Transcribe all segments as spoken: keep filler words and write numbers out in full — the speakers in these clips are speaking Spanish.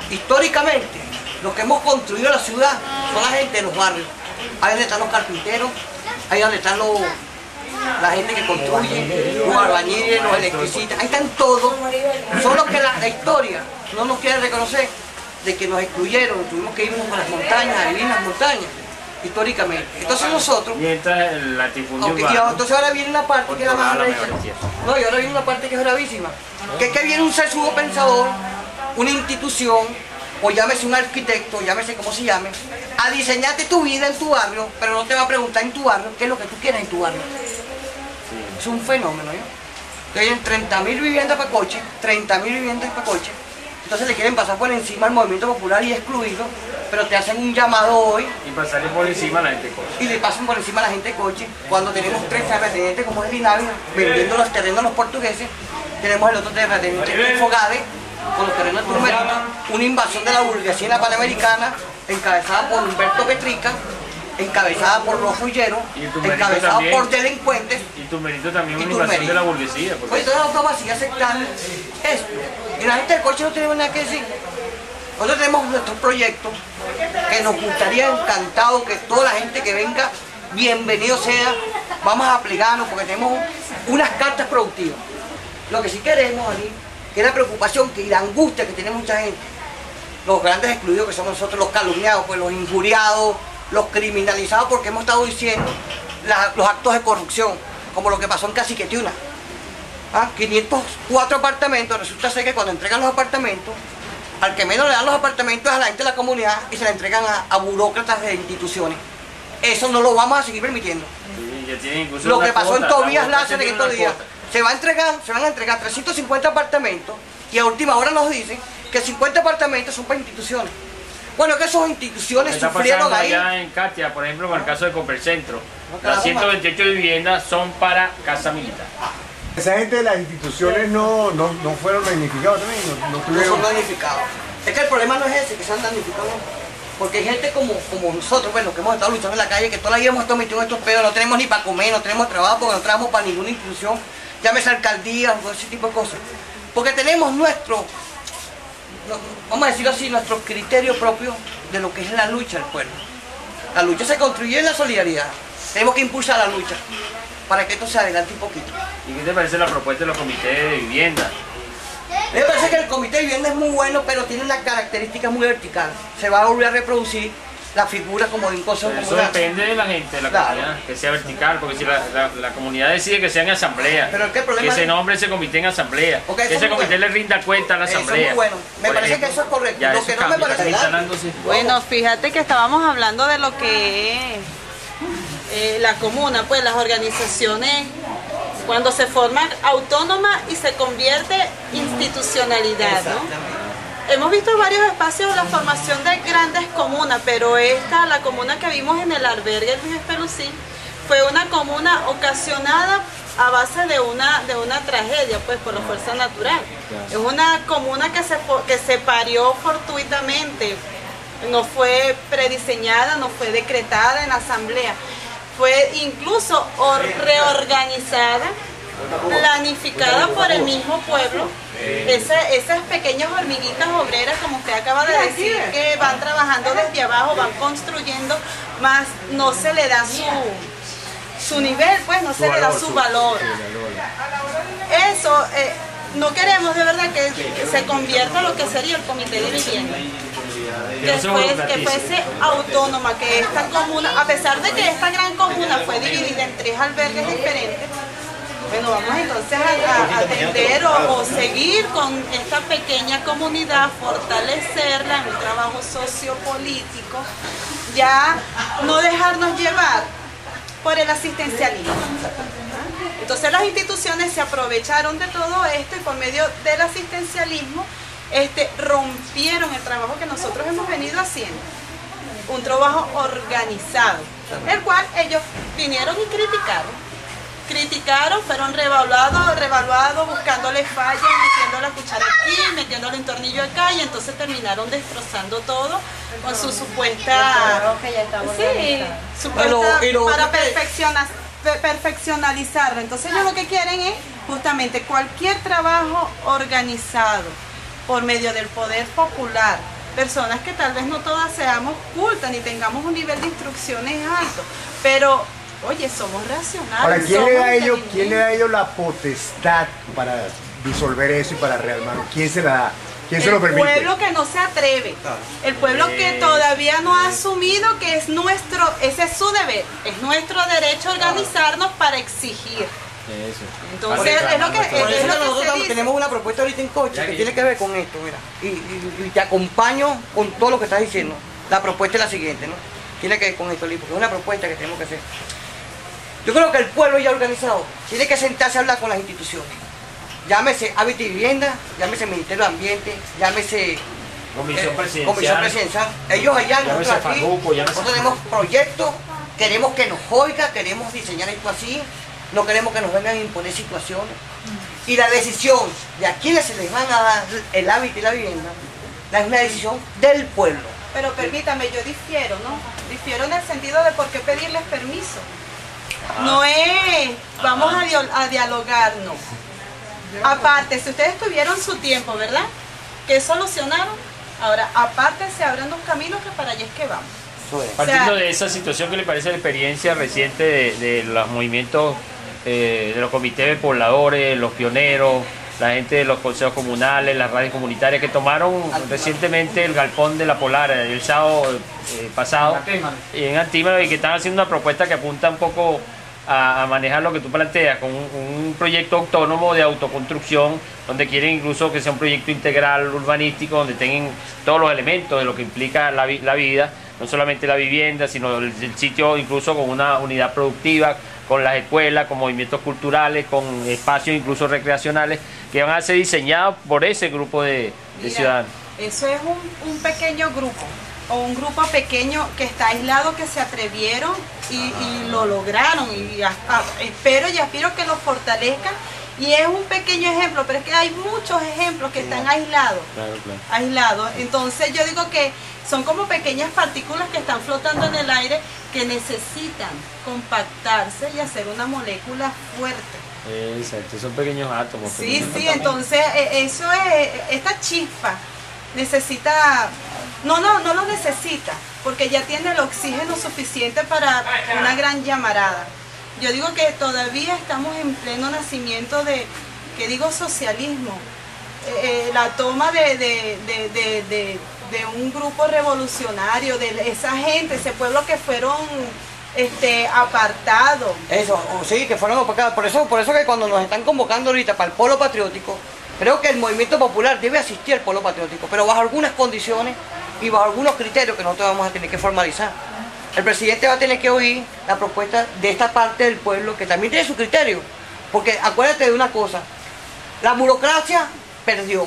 históricamente, lo que hemos construido la ciudad son la gente de los barrios. Ahí donde están los carpinteros, ahí donde están los, la gente que construye, los albañiles, los electricistas, ahí están todos. Son los que la, la historia no nos quiere reconocer de que nos excluyeron, tuvimos que irnos por las montañas, a vivir en las montañas, históricamente. Entonces nosotros... Y esta es el latifundio okay, y entonces ahora viene una parte que es la más grave. No, y ahora viene una parte que es gravísima. Que es que viene un sesudo pensador, una institución, o llámese un arquitecto, llámese como se llame, a diseñarte tu vida en tu barrio, pero no te va a preguntar en tu barrio qué es lo que tú quieres en tu barrio. Sí. Es un fenómeno, ¿no? Que hay treinta mil viviendas para coche, treinta mil viviendas para coche, entonces le quieren pasar por encima al movimiento popular y excluirlo, pero te hacen un llamado hoy. Y pasarle por encima a la gente de coche. Y le pasan por encima a la gente de coche, cuando tenemos tres terratenientes como el Inavi, vendiendo los terrenos a los portugueses, tenemos el otro terrateniente que es Fogade, con los terrenos de Turmerito, una invasión de la burguesía en la Panamericana, encabezada por Humberto Petrica, encabezada por los fulleros, encabezada también, por delincuentes. Y Turmerito también una invasión de la burguesía. Porque... Pues todas las autobasías aceptan esto. Y la gente del coche no tiene nada que decir. Nosotros tenemos nuestros proyectos que nos gustaría encantado que toda la gente que venga, bienvenido sea. Vamos a plegarnos porque tenemos unas cartas productivas. Lo que sí queremos aquí, que es la preocupación, que la angustia que tiene mucha gente, los grandes excluidos que somos nosotros, los calumniados, pues los injuriados, los criminalizados, porque hemos estado diciendo la, los actos de corrupción, como lo que pasó en Caciquetiuna. ¿Ah? quinientos cuatro apartamentos, resulta ser que cuando entregan los apartamentos, al que menos le dan los apartamentos es a la gente de la comunidad y se la entregan a, a burócratas de instituciones. Eso no lo vamos a seguir permitiendo. Sí, ya tiene incluso lo que pasó cuota, en Tobías Láser en estos días. Cuota. Se, va a entregar, se van a entregar trescientos cincuenta apartamentos y a última hora nos dicen que cincuenta apartamentos son para instituciones. Bueno, que esas instituciones está sufrieron ahí. Allá en Katia, por ejemplo, con el caso de Copercentro, no, las ciento veintiocho viviendas son para casa militar. Esa gente de las instituciones no, no, no fueron damnificados también, no, no tuvieron... No son damnificados. Es que el problema no es ese, que sean damnificados, porque hay gente como, como nosotros, bueno, que hemos estado luchando en la calle, que toda la vida hemos estado metidos en estos pedos, no tenemos ni para comer, no tenemos trabajo, porque no trabajamos para ninguna institución, llámese alcaldía, ese tipo de cosas. Porque tenemos nuestro, no, vamos a decirlo así, nuestro criterio propio de lo que es la lucha del pueblo. La lucha se construye en la solidaridad, tenemos que impulsar la lucha para que esto se adelante un poquito. ¿Y qué te parece la propuesta de los comités de vivienda? Me parece que el comité de vivienda es muy bueno, pero tiene una característica muy vertical. Se va a volver a reproducir la figura como de un coso. Eso depende de la gente, de la claro. comunidad, que sea vertical, porque si la, la, la comunidad decide que sea en asamblea, pero ¿qué problema que se es? nombre ese comité en asamblea, Okay, que ese comité bueno. le rinda cuenta a la asamblea. Eso es muy bueno. Me Por parece ejemplo, que eso es correcto. Ya, lo eso que no cambia, me parece Bueno, fíjate que estábamos hablando de lo que es eh, la comuna, pues las organizaciones cuando se forman autónomas y se convierte en institucionalidad, ¿no? Hemos visto varios espacios de la formación de grandes comunas, pero esta, la comuna que vimos en el albergue Luis Espelucín, fue una comuna ocasionada a base de una, de una tragedia, pues por la fuerza natural. Es una comuna que se, que se parió fortuitamente, no fue prediseñada, no fue decretada en asamblea. Fue incluso reorganizada, planificada por el mismo pueblo. Ese, esas pequeñas hormiguitas obreras, como usted acaba de decir, que van trabajando desde abajo, van construyendo, más no se le da su, su nivel, pues no se le da su valor. Eso, eh, no queremos de verdad que se convierta en lo que sería el comité de vivienda. Que, fue, que fuese autónoma, que esta comuna, a pesar de que esta gran comuna fue dividida en tres albergues diferentes, bueno, vamos entonces a, a atender o, o seguir con esta pequeña comunidad, fortalecerla en un trabajo sociopolítico, ya no dejarnos llevar por el asistencialismo. Entonces las instituciones se aprovecharon de todo esto y por medio del asistencialismo Este, rompieron el trabajo que nosotros hemos venido haciendo, un trabajo organizado, el cual ellos vinieron y criticaron, criticaron, fueron revaluados, revaluados, buscándole fallas, metiendo la cuchara aquí, metiéndole un tornillo acá, y entonces terminaron destrozando todo con su supuesta, sí, supuesta para perfeccionar, perfeccionalizarlo. Entonces ellos lo que quieren es justamente cualquier trabajo organizado por medio del poder popular, personas que tal vez no todas seamos cultas ni tengamos un nivel de instrucciones alto, pero oye, somos racionales. Ahora, ¿quién somos le da a ellos, quién le da a ellos la potestad para disolver eso y para rearmar? ¿Quién se la da? ¿Quién se lo permite? El pueblo que no se atreve, el pueblo que todavía no ha asumido que es nuestro, ese es su deber, es nuestro derecho organizarnos para exigir. Eso. Entonces, es lo que, Por es eso lo que nosotros se dice. tenemos una propuesta ahorita en Coche que tiene que ver con esto, mira, y, y, y te acompaño con todo lo que estás diciendo. La propuesta es la siguiente, ¿no? Tiene que ver con esto, porque es una propuesta que tenemos que hacer. Yo creo que el pueblo ya organizado tiene que sentarse a hablar con las instituciones. Llámese Hábitat y Vivienda, llámese Ministerio de Ambiente, llámese Comisión eh, Presidencial. Comisión Presidencial. Ellos allá, Llámese nosotros aquí, Farruko, llámese- nosotros tenemos proyectos, queremos que nos oiga, queremos diseñar esto así, no queremos que nos vengan a imponer situaciones. Y la decisión de a quienes se les van a dar el hábitat y la vivienda, es una decisión del pueblo. Pero permítame, yo difiero, ¿no? Difiero en el sentido de por qué pedirles permiso. No es, vamos a, dio- a dialogar, no. Aparte, si ustedes tuvieron su tiempo, ¿verdad? ¿Qué solucionaron? Ahora, aparte se abren los caminos que para allá es que vamos. Eso es. Partiendo O sea, de esa situación, ¿qué le parece la experiencia reciente de, de los movimientos, eh, de los comités de pobladores, los pioneros, la gente de los consejos comunales, las radios comunitarias que tomaron recientemente el galpón de la Polar el sábado eh, pasado en Antímano, y que están haciendo una propuesta que apunta un poco a, a manejar lo que tú planteas, con un, un proyecto autónomo de autoconstrucción, donde quieren incluso que sea un proyecto integral urbanístico, donde tengan todos los elementos de lo que implica la, vi- la vida, no solamente la vivienda, sino el, el sitio incluso con una unidad productiva, con las escuelas, con movimientos culturales, con espacios incluso recreacionales, que van a ser diseñados por ese grupo de, de mira, ciudadanos. eso es un, un pequeño grupo, o un grupo pequeño que está aislado, que se atrevieron y, y lo lograron, y a- a- espero y aspiro que lo fortalezcan, y es un pequeño ejemplo, pero es que hay muchos ejemplos que están aislados, Claro, claro. aislados. Entonces yo digo que son como pequeñas partículas que están flotando en el aire, que necesitan compactarse y hacer una molécula fuerte. Exacto, son pequeños átomos. Sí, pequeños sí, átomos. entonces eh, eso es, esta chispa necesita, no, no, no lo necesita, porque ya tiene el oxígeno suficiente para una gran llamarada. Yo digo que todavía estamos en pleno nacimiento de, que digo, socialismo, eh, eh, la toma de, de, de, de, de, de un grupo revolucionario, de esa gente, ese pueblo que fueron este, apartados. Eso, o sí, que fueron opacadas. Por eso, por eso que cuando nos están convocando ahorita para el polo patriótico, creo que el movimiento popular debe asistir al polo patriótico, pero bajo algunas condiciones y bajo algunos criterios que nosotros vamos a tener que formalizar. El presidente va a tener que oír la propuesta de esta parte del pueblo, que también tiene su criterio. Porque acuérdate de una cosa, la burocracia perdió.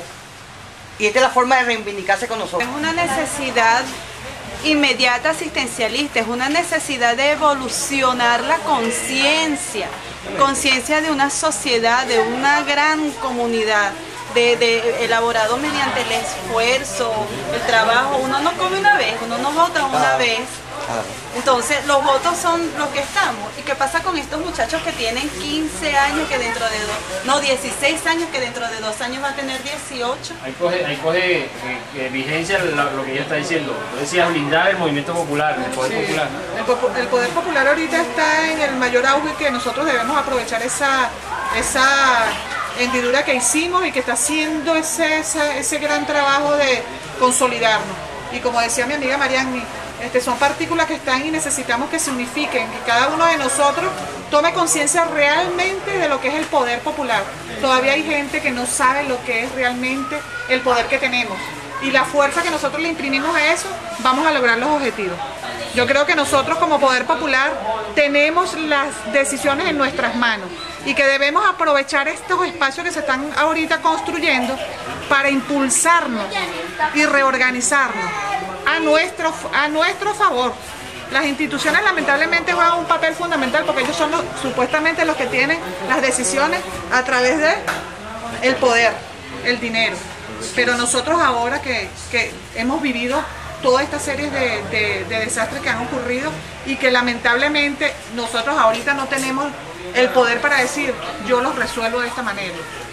Y esta es la forma de reivindicarse con nosotros. Es una necesidad inmediata asistencialista, es una necesidad de evolucionar la conciencia, conciencia de una sociedad, de una gran comunidad, de, de elaborado mediante el esfuerzo, el trabajo. Uno no come una vez, uno no vota una vez. Entonces los votos son los que estamos. ¿Y qué pasa con estos muchachos que tienen quince años, que dentro de dos, no, dieciséis años, que dentro de dos años va a tener dieciocho? Ahí coge, ahí coge eh, eh, vigencia lo, lo que ella está diciendo. Tú decías blindar el movimiento popular, el poder Sí, popular. el, popu- el poder popular ahorita está en el mayor auge, que nosotros debemos aprovechar esa, esa hendidura que hicimos y que está haciendo ese, ese, ese gran trabajo de consolidarnos. Y como decía mi amiga Marianne, este, son partículas que están y necesitamos que se unifiquen, y cada uno de nosotros tome conciencia realmente de lo que es el poder popular. Todavía hay gente que no sabe lo que es realmente el poder que tenemos. Y la fuerza que nosotros le imprimimos a eso, vamos a lograr los objetivos. Yo creo que nosotros como Poder Popular tenemos las decisiones en nuestras manos y que debemos aprovechar estos espacios que se están ahorita construyendo para impulsarnos y reorganizarnos a nuestro, a nuestro favor. Las instituciones lamentablemente juegan un papel fundamental porque ellos son los, supuestamente los que tienen las decisiones a través de el poder, el dinero. Pero nosotros ahora que, que hemos vivido toda esta serie de, de, de desastres que han ocurrido y que lamentablemente nosotros ahorita no tenemos el poder para decir yo los resuelvo de esta manera.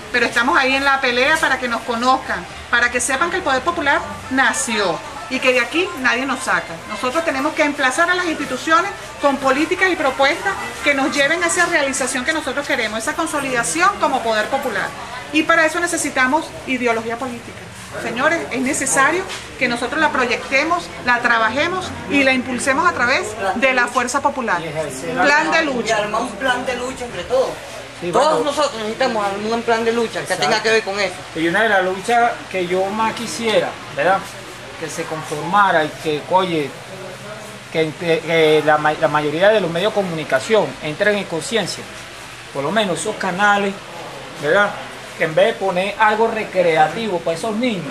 pero estamos ahí en la pelea para que nos conozcan, para que sepan que el Poder Popular nació y que de aquí nadie nos saca. Nosotros tenemos que emplazar a las instituciones con políticas y propuestas que nos lleven a esa realización que nosotros queremos, esa consolidación como Poder Popular. Y para eso necesitamos ideología política. Señores, es necesario que nosotros la proyectemos, la trabajemos y la impulsemos a través de la fuerza popular. Plan de Y lucha. armar un plan de lucha entre todos. Sí, Todos bueno. nosotros necesitamos armar un plan de lucha que tenga que ver con eso. Y una de las luchas que yo más quisiera, ¿verdad? Que se conformara y que, oye, que, que la, la mayoría de los medios de comunicación entren en conciencia, por lo menos esos canales, ¿verdad? Que en vez de poner algo recreativo para esos niños,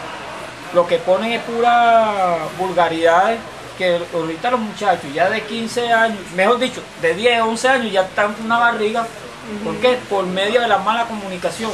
lo que ponen es pura vulgaridad, que ahorita los muchachos ya de quince años, mejor dicho, de diez, once años ya están con una barriga. ¿Por qué? Por medio de la mala comunicación.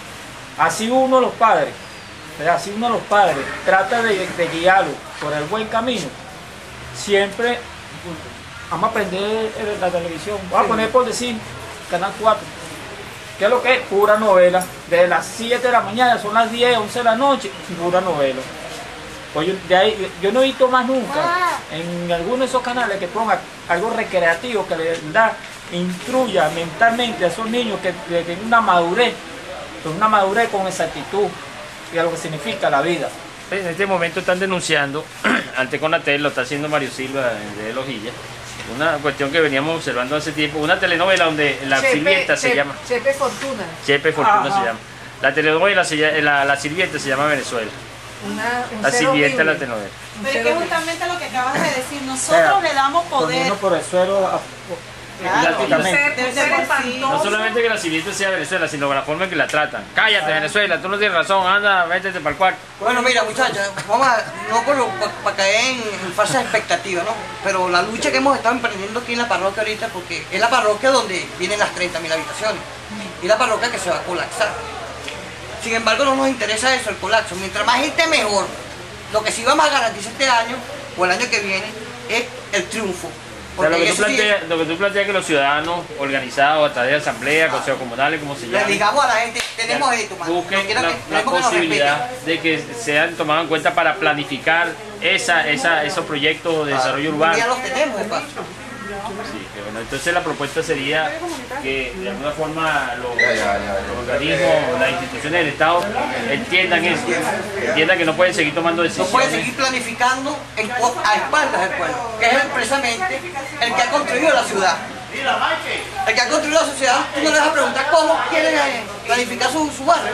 Así uno los padres, ¿verdad? Así uno los padres trata de, de guiarlo por el buen camino. Siempre vamos a aprender la televisión. Vamos a poner por decir Canal cuatro. ¿Qué es lo que es? Pura novela. Desde las siete de la mañana, son las diez, once de la noche, pura novela. Pues yo, de ahí, yo no he visto más nunca en alguno de esos canales que ponga algo recreativo que le da, instruya mentalmente a esos niños que, que tienen una madurez, pues una madurez con exactitud y a lo que significa la vida. En este momento están denunciando, ante Conatel, lo está haciendo Mario Silva de Lojilla, una cuestión que veníamos observando hace tiempo, una telenovela donde la Chepe, sirvienta se Chepe, llama... Chepe Fortuna. Chepe Fortuna Ajá. se llama. La telenovela, se llama, la, la sirvienta se llama Venezuela. Una, un La ser sirvienta de la horrible. telenovela. Pero es que justamente lo que acabas de decir, O nosotros sea, le damos poder. poniendo por el suelo a- Claro, prácticamente. de- de por sí. No solamente que la sirvienta sea Venezuela, sino la forma en que la tratan. Cállate, Venezuela, tú no tienes razón, anda, vétete para el cuarto. Bueno, mira, muchachos, vamos a, no para caer en, en falsas expectativas, ¿no? Pero la lucha que hemos estado emprendiendo aquí en la parroquia ahorita, porque es la parroquia donde vienen las treinta mil habitaciones, y la parroquia que se va a colapsar. Sin embargo, no nos interesa eso, el colapso. Mientras más gente, mejor. Lo que sí vamos a garantizar este año, o el año que viene, es el triunfo. O sea, lo, que tú eso sí, planteas, lo que tú planteas es que los ciudadanos organizados a través de asamblea, consejos comunales, como se le llama, digamos a la gente, tenemos esto, mano. busquen No quiera la, que- la queremos que nos posibilidad respeten. de que sean tomados en cuenta para planificar esa, esa, esos proyectos de desarrollo urbano. Ya los tenemos, de paso. Sí, que bueno, entonces la propuesta sería que de alguna forma los, los organismos, las instituciones del Estado entiendan eso, entiendan que no pueden seguir tomando No decisiones. puede seguir planificando en, a espaldas del pueblo, que es precisamente el que ha construido la ciudad. El que ha construido la sociedad, tú no le vas a preguntar cómo quieren eh, planificar su, su barrio.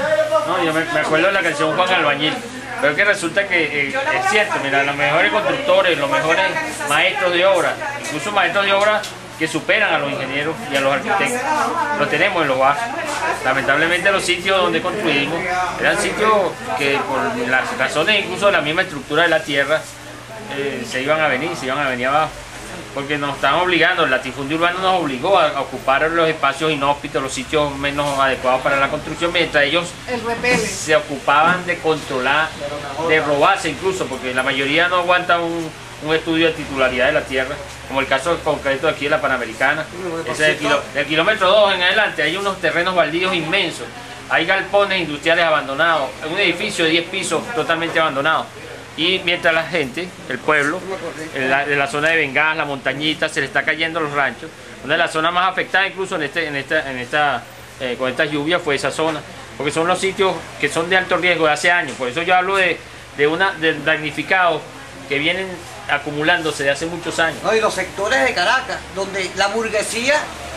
No, yo me, me acuerdo de la canción Juan Albañil, pero que resulta que eh, es cierto, mira, los mejores constructores, los mejores maestros de obra, incluso maestros de obra que superan a los ingenieros y a los arquitectos, lo tenemos en los barrios. Lamentablemente los sitios donde construimos eran sitios que por las razones incluso de la misma estructura de la tierra eh, se iban a venir, se iban a venir abajo. Porque nos estaban obligando, el latifundio urbano nos obligó a, a ocupar los espacios inhóspitos, los sitios menos adecuados para la construcción, mientras ellos El repele. se ocupaban de controlar, de robarse incluso, porque la mayoría no aguanta un, un estudio de titularidad de la tierra, como el caso concreto de aquí de la Panamericana. Ese del, kilo, del kilómetro dos en adelante hay unos terrenos baldíos inmensos, hay galpones industriales abandonados, un edificio de diez pisos totalmente abandonado. Y mientras la gente, el pueblo, en la, de la zona de Bengas, la montañita, se le está cayendo los ranchos. Una de las zonas más afectadas incluso en este, en esta, en esta, eh, con estas lluvias fue esa zona. Porque son los sitios que son de alto riesgo de hace años. Por eso yo hablo de, de, una, de damnificados que vienen acumulándose de hace muchos años. No, y los sectores de Caracas, donde la burguesía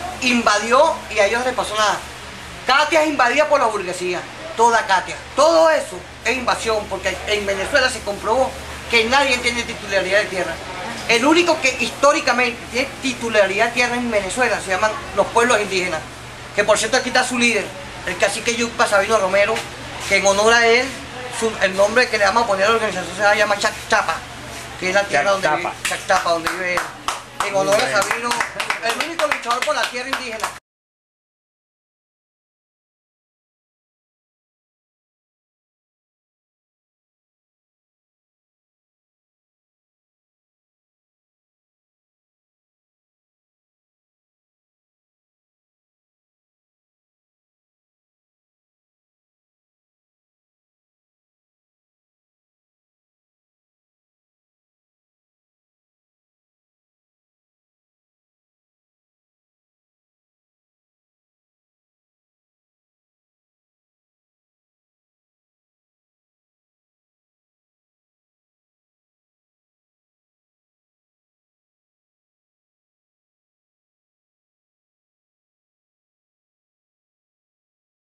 invadió y a ellos les pasó nada. Katia es invadida por la burguesía, toda Katia. Todo eso es invasión, porque en Venezuela se comprobó que nadie tiene titularidad de tierra. El único que históricamente tiene titularidad de tierra en Venezuela se llaman los pueblos indígenas. Que por cierto aquí está su líder, el cacique Yucpa Sabino Romero, que en honor a él, su, el nombre que le vamos a poner a la organización se llama Chactapa, que es la tierra donde vive, Chactapa, donde vive él. En honor a Sabino, el único luchador por la tierra indígena.